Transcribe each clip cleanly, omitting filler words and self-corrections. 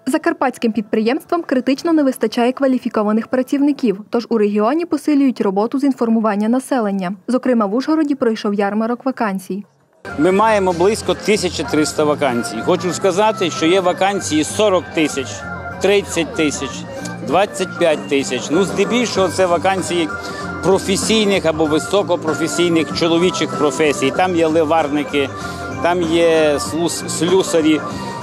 Закарпатським підприємствам критично не вистачає кваліфікованих працівників, тож у регіоні посилюють роботу з інформування населення. Зокрема, в Ужгороді пройшов ярмарок вакансій. Ми маємо близько 1300 вакансій. Хочу сказати, що є вакансії 40 тисяч, 30 тисяч, 25 тисяч. Здебільшого це вакансії професійних або високопрофесійних чоловічих професій. Там є ливарники, там є слюсарі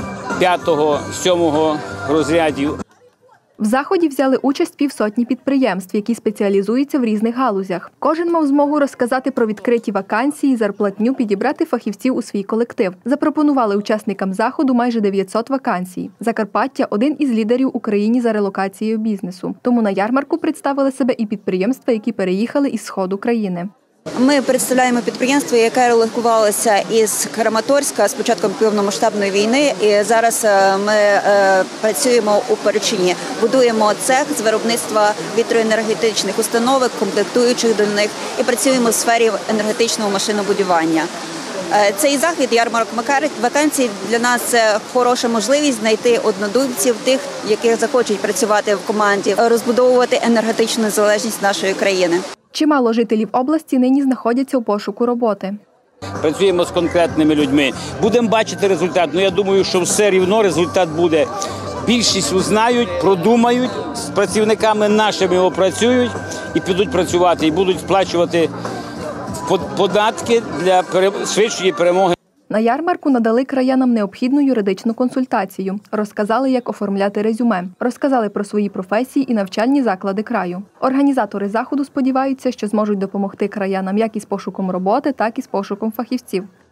5-7 розрядів. В заході взяли участь півсотні підприємств, які спеціалізуються в різних галузях. Кожен мав змогу розказати про відкриті вакансії, зарплатню, підібрати фахівців у свій колектив. Запропонували учасникам заходу майже 900 вакансій. Закарпаття – один із лідерів в Україні за релокацією бізнесу. Тому на ярмарку представили себе і підприємства, які переїхали із сходу країни. Ми представляємо підприємство, яке релокувалося із Краматорська з початком повномасштабної війни. І зараз ми працюємо у Перечині. Будуємо цех з виробництва вітроенергетичних установок, комплектуючих до них, і працюємо в сфері енергетичного машинобудування. Цей захід, ярмарок вакансій, для нас це хороша можливість знайти однодумців, тих, які захочуть працювати в команді, розбудовувати енергетичну незалежність нашої країни. Чимало жителів області нині знаходяться у пошуку роботи. Працюємо з конкретними людьми. Будемо бачити результат. Я думаю, що все рівно результат буде. Більшість узнають, продумають, з працівниками нашими опрацюють і підуть працювати, і будуть сплачувати податки для швидшої перемоги. На ярмарку надали краянам необхідну юридичну консультацію. Розказали, як оформляти резюме. Розказали про свої професії і навчальні заклади краю. Організатори заходу сподіваються, що зможуть допомогти краянам як із пошуком роботи, так і з пошуком фахівців.